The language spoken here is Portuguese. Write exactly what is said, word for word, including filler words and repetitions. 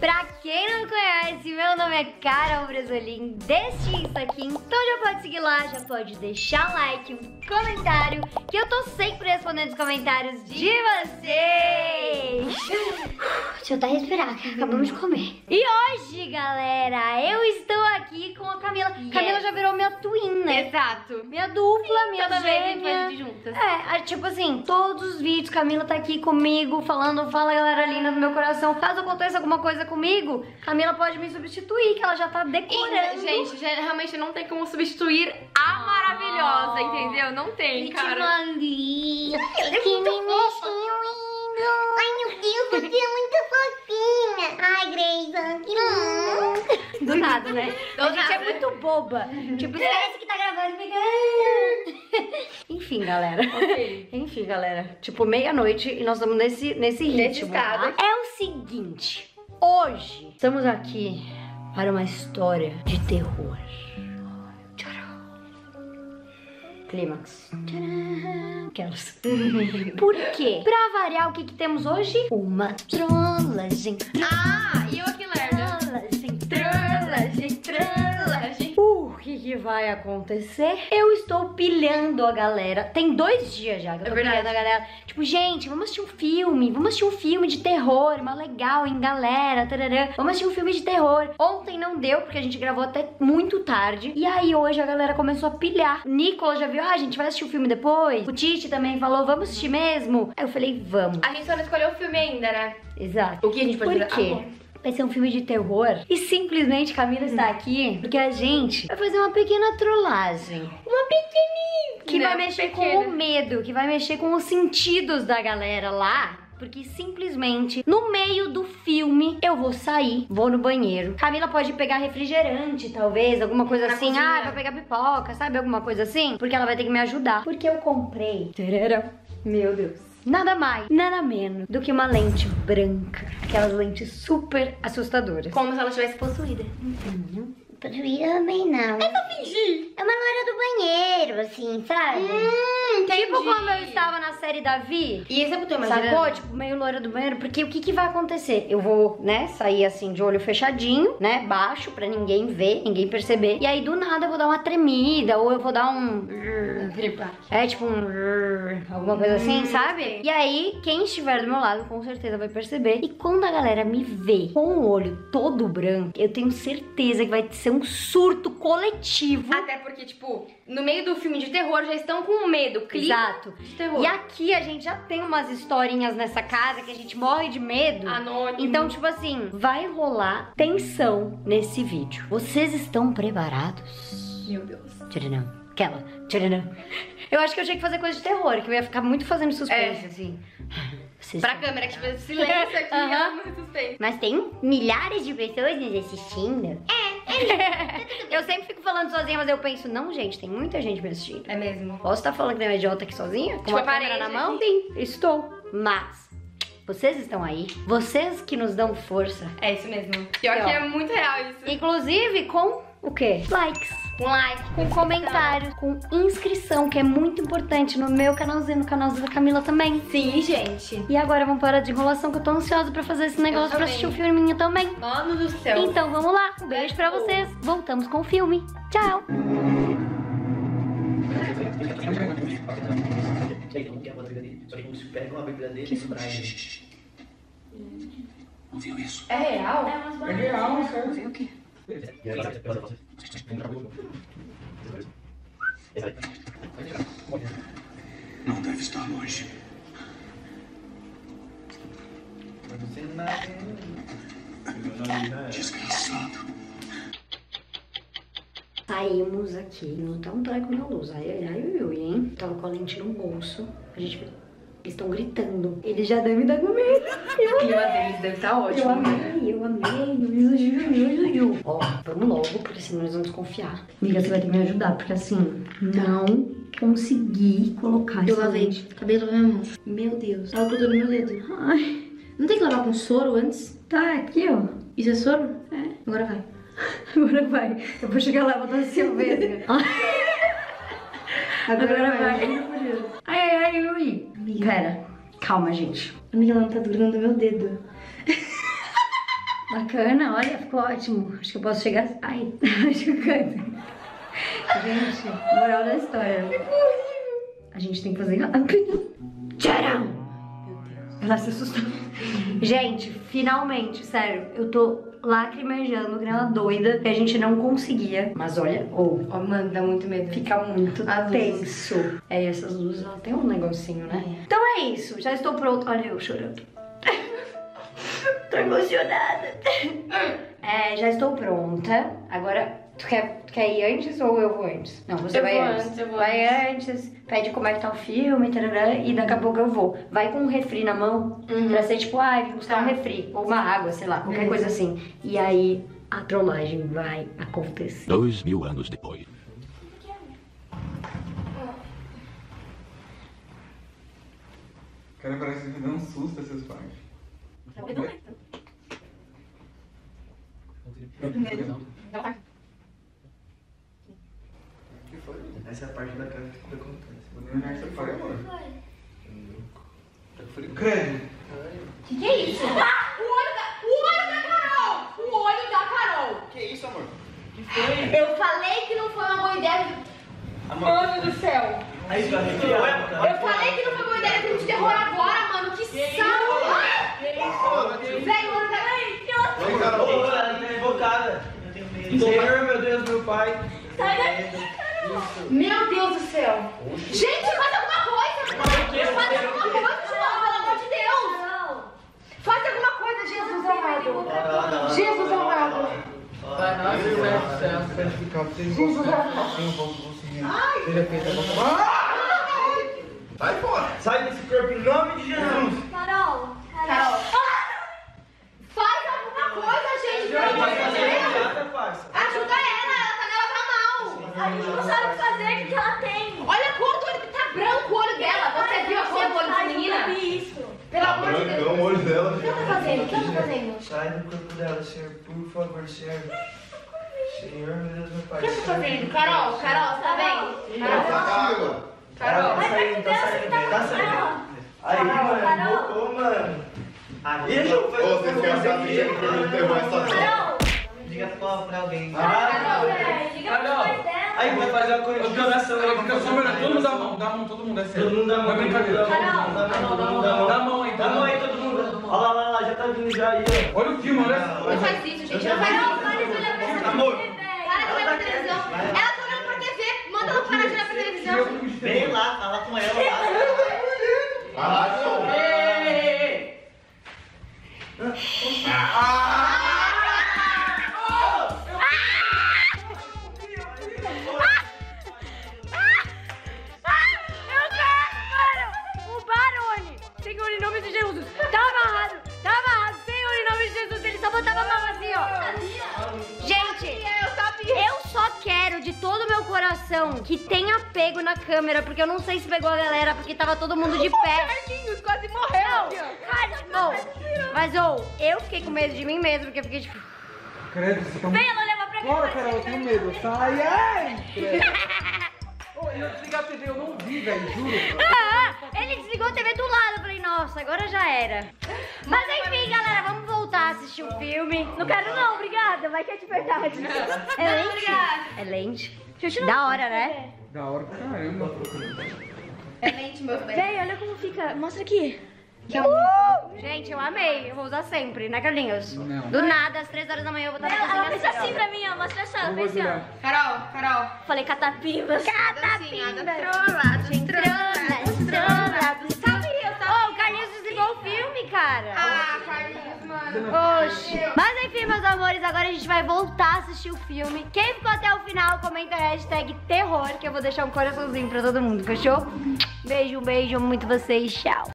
Pra quem não conhece, meu nome é Carol Brasolim, deste Insta aqui. Então já pode seguir lá, já pode deixar um like, um comentário, que eu tô sempre respondendo os comentários de vocês. Deixa eu até respirar, que acabamos de comer. E hoje, galera, eu estou aqui com a Camila. Yes. Camila já virou minha twin, né? Exato. Minha dupla, minha Toda vez a gente gêmea. faz juntas. É, tipo assim, todos os vídeos, Camila tá aqui comigo, falando, fala galera linda do meu coração. Caso aconteça alguma coisa comigo, Camila pode me substituir, que ela já tá decorando. E, gente, já, realmente não tem como substituir a maravilhosa, oh. entendeu? Não tem, cara. Maria, que nenenzinho lindo. Ai, meu Deus, você é muito fofinha. Ai, Greyson, que lindo. Do nada, né? Do a gente nada. é muito boba. Tipo, Parece que tá gravando e fica... Enfim, galera. Ok. Enfim, galera. Tipo, meia-noite e nós estamos nesse, nesse ritmo. Nesse estado. Tá? É o seguinte. Hoje estamos aqui para uma história de terror. Clímax. Aquelas. Por quê? Pra variar, o que que temos hoje? Uma trollagem. Ah, e eu aqui lerda. Trollagem. Trollagem, trollagem. Uh, o que que vai acontecer? Eu estou pilhando a galera. Tem dois dias já que eu tô É verdade. pilhando a galera. Tipo, gente, vamos assistir um filme. Vamos assistir um filme de terror. Uma legal, hein, galera. Tarará. Vamos assistir um filme de terror. Ontem não deu, porque a gente gravou até muito tarde. E aí hoje a galera começou a pilhar. O Nicolas já viu, ah, a gente vai assistir o filme depois. O Titi também falou, vamos assistir mesmo? Aí eu falei, vamos. A gente só não escolheu o filme ainda, né? Exato. O que a gente pode Por fazer? quê? Ah, bom. Vai ser um filme de terror. E simplesmente Camila está aqui porque a gente vai fazer uma pequena trollagem. Uma pequenininha. Que Não, vai mexer pequena. com o medo, que vai mexer com os sentidos da galera lá. Porque simplesmente, no meio do filme, eu vou sair, vou no banheiro. Camila pode pegar refrigerante, talvez, alguma coisa Na assim. cozinha. Ah, vai pegar pipoca, sabe? Alguma coisa assim. Porque ela vai ter que me ajudar. Porque eu comprei. Tarará. Meu Deus. Nada mais, nada menos do que uma lente branca. Aquelas lentes super assustadoras. Como se ela estivesse possuída. Uhum. Possuída também não. É pra fingir. É uma loira do banheiro, assim, sabe? Hum, Tipo como eu estava na série Davi. E esse é o que eu tô imaginando. Sacou? Tipo, meio loira do banheiro. Porque o que que vai acontecer? Eu vou, né, sair assim de olho fechadinho, né, baixo, pra ninguém ver, ninguém perceber. E aí, do nada, eu vou dar uma tremida, ou eu vou dar um... É, tipo um... Alguma coisa assim, Hum, sabe? sei. E aí, quem estiver do meu lado, com certeza vai perceber. E quando a galera me vê com o olho todo branco, eu tenho certeza que vai ser um surto coletivo. Até porque, tipo, no meio do filme de terror já estão com medo. Clima Exato. de terror. E aqui a gente já tem umas historinhas nessa casa que a gente morre de medo. Anônimo. Então, tipo assim, vai rolar tensão nesse vídeo. Vocês estão preparados? Meu Deus. Tcharam. Aquela. Tcharam. Eu acho que eu tinha que fazer coisa de terror, que eu ia ficar muito fazendo suspense, É. assim. Vocês Pra estão- câmera, que tipo, silêncio aqui, Aham. ó, muito suspense. Mas tem milhares de pessoas nos assistindo. É, eu sempre fico falando sozinha, mas eu penso, não, gente, tem muita gente me assistindo. É mesmo. Posso estar falando que nem uma idiota aqui sozinha? Com Tipo, uma a câmera parede na mão? aqui. Sim, estou. Mas, vocês estão aí. Vocês que nos dão força. É isso mesmo. Pior Aqui, que ó. é muito real isso. Inclusive com o quê? Likes. Com like. Com comentários, com inscrição, que é muito importante no meu canalzinho, no canalzinho da Camila também. Sim, gente. E agora vamos parar de enrolação, que eu tô ansiosa pra fazer esse negócio, pra também. assistir o filminho também. Mano do céu. Então vamos lá, um beijo pra vocês. Voltamos com o filme. Tchau! Não viu isso? É real? É real, isso aí. Viu o quê? Não deve estar longe. Desgraçado. Saímos aqui, não tá um treco na luz. Ai, ai, ai, ai, hein? Tava com a lente no bolso. A gente viu. Eles estão gritando. Eles já devem dar com medo. O clima deles deve estar ótimo. Eu amei, eu amei. Eu, Ó, vamos logo, porque senão eles vão desconfiar. Amiga, você vai ter que me ajudar, porque assim, não consegui colocar Eu essa lavei. lente. Acabei de lavar minha mão. Meu Deus. Tava grudando no meu dedo. Ai, Não tem que lavar com soro antes? tá aqui, ó. Isso é soro? É. Agora vai. Agora vai. Eu vou chegar lá e vou dar assim, ó, vesga. Agora vai. Ai, ai, ai, ui. Pera, calma, gente. Amiga, ela não tá grudando no meu dedo. Bacana, olha, ficou ótimo. Acho que eu posso chegar... Ai, acho que eu canto. Gente, moral da história. A gente tem que fazer rápido. Tcharam! Ela se assustou. Gente, finalmente, sério, eu tô lacrimejando, que nem uma doida, que a gente não conseguia. Mas olha, ou, Ó, mano, dá muito medo. fica muito As tenso. É, e essas luzes, ela tem um negocinho, né? É. Então é isso, já estou pronto. Olha eu chorando. Tô emocionada. É, já estou pronta. Agora, tu quer, tu quer ir antes ou eu vou antes? Não, você Eu vai vou antes. antes, eu vou vai antes, pede como é que tá o filme, tarará, e daqui a pouco eu vou. Vai com um refri na mão, Uhum. pra ser tipo, ah, vim buscar Tá. um refri, ou uma água, sei lá, qualquer Beleza. coisa assim. E aí, a trollagem vai acontecer. Dois mil anos depois. O cara parece que dá um susto a seus pais. Que foi? Essa é a parte da cara que acontece. O Leonardo, você foi, amor? Tá com frio? Credo. Que que é isso? Ah, o olho da, o olho da Carol! O olho da Carol! Que isso, amor? Eu falei que não foi uma boa ideia. Mano do céu! Aí, tá arrepiado, Eu falei que não foi uma boa ideia de filme de terror agora, mano. Que saco! Velho, o olho da... Ai, que ela... Oi, Carol. Ô, ela tá invocada. Senhor, meu Deus, meu pai. Sai daqui, Carol! Meu Deus do céu! Gente, faz alguma coisa! Faz alguma coisa, João, pelo amor de Deus! Faz alguma coisa, Jesus amado! Jesus amado! Vai lá, Deus do céu. Santificado seja o vosso nome. Tenha o vosso rosto real. Seja feita a vossa vontade. Sai fora. Sai desse corpo em nome de Jesus. Carol, Carol! Faz alguma coisa, gente! Pelo amor de Deus! Ajuda ela, ela tá nela pra mal! a gente não sabe o que fazer, o que ela tem. Olha quanto ele tá branco o olho dela! Você viu a cor do olho dessa menina? Isso. Pelo amor de Deus! o olho dela. O que ela tá fazendo? O que ela tá fazendo? Sai do corpo dela, Senhor, por favor, Senhor. Senhor, meu Deus, meu pai. O que você tá fazendo? Carol, Carol, tá vendo? Carol, água. Carol. Tá saindo, tá saindo, tá saindo. Aí, mano, invocou, mano. Deixa eu fazer. Ô, vocês querem saber que ele enterrou essa Carol! Diga pra, pra alguém. Carol, É, diga pros pais dela. Aí vai fazer uma coisa de oração. Ela fica só olhando. Todo mundo dá a mão, dá a mão, todo mundo, é sério. Todo mundo dá a mão. Não é brincadeira. Dá a mão, dá a mão, todo mundo dá a mão. Dá a mão aí, Dá a mão aí, todo mundo. Olha lá, olha lá, já tá vindo já aí, ó. Olha o filme, olha. Não faz isso, gente. Não faz Carol, isso. para de olhar pra essa Amor. T V, velho. Para de olhar pra televisão. Ela tá olhando pra T V. Manda ela parar de olhar pra televisão. Vem lá, fala com ela lá. Caralho. Ei, ei, ei. Eu quero, mano! O Barone! Senhor, em nome de Jesus! Tá amarrado! Tá amarrado! Senhor, em nome de Jesus! Ele só botava a mão assim, ó! Gente, eu só quero de todo o meu coração que tenha pego na câmera, porque eu não sei se pegou a galera, porque tava todo mundo de pé. Carlinhos quase morreu. Não, mas, ô, eu fiquei com medo de mim mesmo, porque eu fiquei tipo... Credo, você tá Vem, ela leva pra cá. Bora, Carol, eu tenho medo. Sai, ai! Credo. Ô, eu desligar a T V, eu não vi, velho, juro. Ah, ele desligou a T V do lado. Eu falei, nossa, agora já era. Mas enfim, galera, vamos voltar a assistir o filme. Não quero não, obrigada. Vai que é de verdade. É lente? É lente. Da hora, né? Da hora pra caramba. É lente, meu bem. Vem, olha como fica. Mostra aqui. Uh! Gente, eu amei. Eu vou usar sempre, né, Carlinhos? Não. Do nada, às três horas da manhã, eu vou estar na Ela, ela cozinha fez assim, assim ó. pra mim, ó. Mostra essa, Eu vou fez assim, ó. virar. Carol, Carol. Falei catapimbas. Dancinha da trola, de trola, Trola, Sabia, eu sabia. Ô, o Carlinhos desligou o filme, cara. Ah, Carlinhos, mano. Oxi. Mas enfim, meus amores, agora a gente vai voltar a assistir o filme. Quem ficou até o final, comenta a hashtag terror, que eu vou deixar um coraçãozinho pra todo mundo, fechou? Beijo, beijo, amo muito vocês, tchau.